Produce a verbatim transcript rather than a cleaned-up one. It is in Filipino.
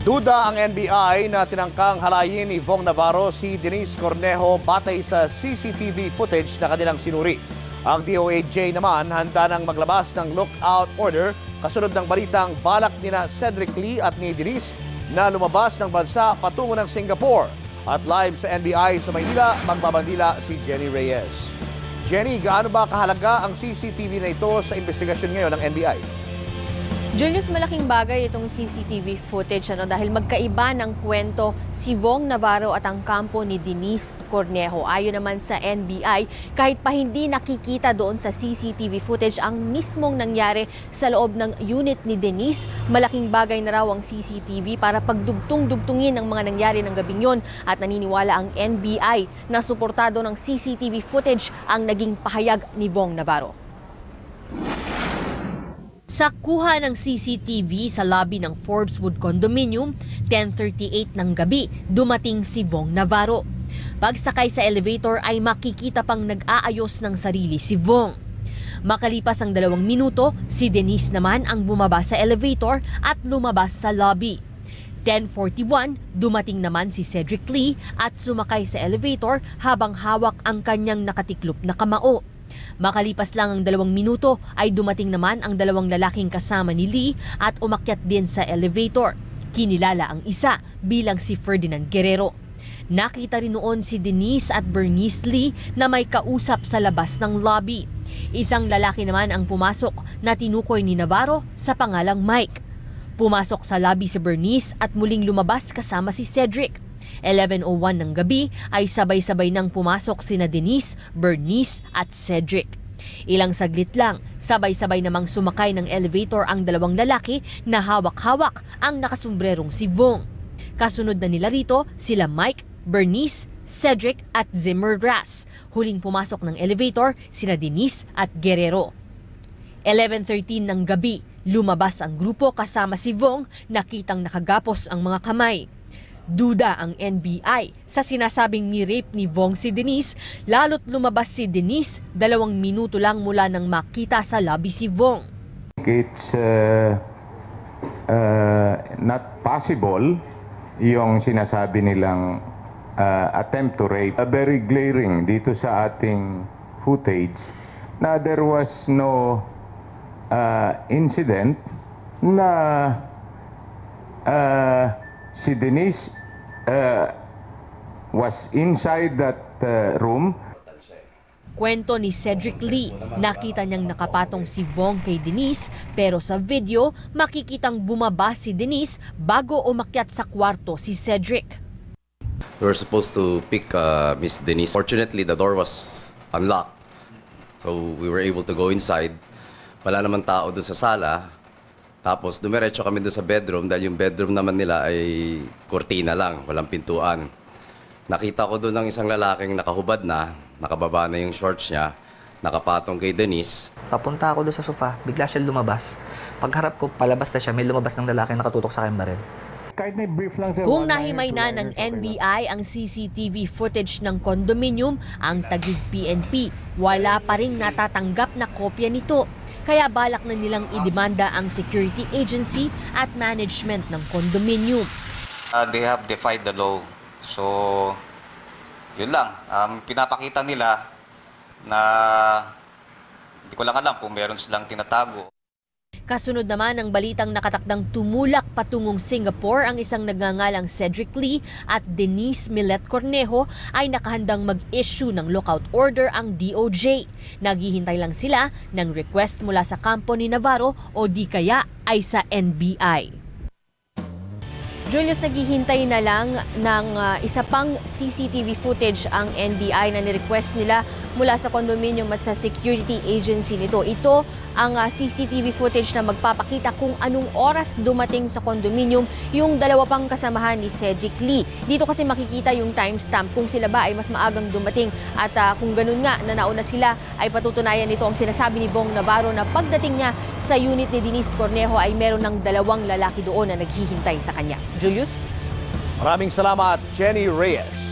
Duda ang N B I na tinangkang halayin ni Vong Navarro si Denise Cornejo batay sa C C T V footage na kanilang sinuri. Ang D O H J naman handa nang maglabas ng lookout order kasunod ng balitang balak nina Cedric Lee at ni Denise na lumabas ng bansa patungo ng Singapore. At live sa N B I sa Maynila, magbabandila si Jenny Reyes. Jenny, gaano ba kahalaga ang C C T V na ito sa investigasyon ngayon ng N B I? Julius, malaking bagay itong C C T V footage ano, dahil magkaiba ng kwento si Vong Navarro at ang kampo ni Denise Cornejo. Ayon naman sa N B I, kahit pa hindi nakikita doon sa C C T V footage ang mismong nangyari sa loob ng unit ni Denise, malaking bagay na raw ang C C T V para pagdugtong-dugtungin ang mga nangyari ng gabing yon at naniniwala ang N B I na suportado ng C C T V footage ang naging pahayag ni Vong Navarro. Sa kuha ng C C T V sa lobby ng Forbeswood Condominium, ten thirty-eight ng gabi, dumating si Vong Navarro. Pagsakay sa elevator ay makikita pang nag-aayos ng sarili si Vong. Makalipas ang dalawang minuto, si Denise naman ang bumaba sa elevator at lumabas sa lobby. ten forty-one, dumating naman si Cedric Lee at sumakay sa elevator habang hawak ang kanyang nakatiklop na kamao. Makalipas lang ang dalawang minuto ay dumating naman ang dalawang lalaking kasama ni Lee at umakyat din sa elevator. Kinilala ang isa bilang si Ferdinand Guerrero. Nakita rin noon si Denise at Bernice Lee na may kausap sa labas ng lobby. Isang lalaki naman ang pumasok na tinukoy ni Navarro sa pangalang Mike. Pumasok sa lobby si Bernice at muling lumabas kasama si Cedric. eleven oh one ng gabi ay sabay-sabay nang pumasok sina Denise, Bernice at Cedric. Ilang saglit lang, sabay-sabay namang sumakay ng elevator ang dalawang lalaki na hawak-hawak ang nakasumbrerong si Vong. Kasunod na nila rito sila Mike, Bernice, Cedric at Zimmer Ras. Huling pumasok ng elevator sina Denise at Guerrero. eleven thirteen ng gabi, lumabas ang grupo kasama si Vong, nakitang nakagapos ang mga kamay. Duda ang N B I sa sinasabing ni-rape ni Vong si Denise, lalo't lumabas si Denise dalawang minuto lang mula nang makita sa lobby si Vong. It's uh, uh, not possible yung sinasabi nilang uh, attempt to rape. Uh, very glaring dito sa ating footage na there was no uh, incident na uh, si Denise uh, was inside that uh, room. Kwento ni Cedric Lee, nakita niyang nakapatong si Vong kay Denise pero sa video makikitang bumaba si Denise bago umakyat sa kwarto si Cedric. We were supposed to pick uh, Miss Denise. Fortunately, the door was unlocked. So we were able to go inside. Wala naman tao doon sa sala. Tapos dumiretso kami doon sa bedroom dahil yung bedroom naman nila ay kurtina lang, walang pintuan. Nakita ko doon ng isang lalaking nakahubad na, nakababa na yung shorts niya, nakapatong kay Denise. Papunta ako doon sa sofa, bigla siya lumabas. Pagharap ko, palabas na siya, may lumabas ng lalaki nakatutok sa aking baril. Kung nahimay na ng N B I ang C C T V footage ng condominium, ang Taguig P N P, wala pa ring natatanggap na kopya nito. Kaya balak na nilang idemanda ang security agency at management ng condominium. Uh, they have defied the law. So, yun lang. Um, pinapakita nila na hindi ko lang alam kung meron silang tinatago. Kasunod naman ang balitang nakatakdang tumulak patungong Singapore ang isang nagngangalang Cedric Lee at Denise Millet Cornejo ay nakahandang mag-issue ng lookout order ang D O J. Naghihintay lang sila ng request mula sa kampo ni Navarro o di kaya ay sa N B I. Julius, naghihintay na lang ng uh, isa pang C C T V footage ang N B I na nirequest nila mula sa condominium at sa security agency nito. Ito ang uh, C C T V footage na magpapakita kung anong oras dumating sa condominium yung dalawa pang kasamahan ni Cedric Lee. Dito kasi makikita yung timestamp kung sila ba ay mas maagang dumating at uh, kung ganun nga na nauna sila ay patutunayan nito ang sinasabi ni Vong Navarro na pagdating niya sa unit ni Denise Cornejo ay meron ng dalawang lalaki doon na naghihintay sa kanya. Julius? Maraming salamat, Jenny Reyes.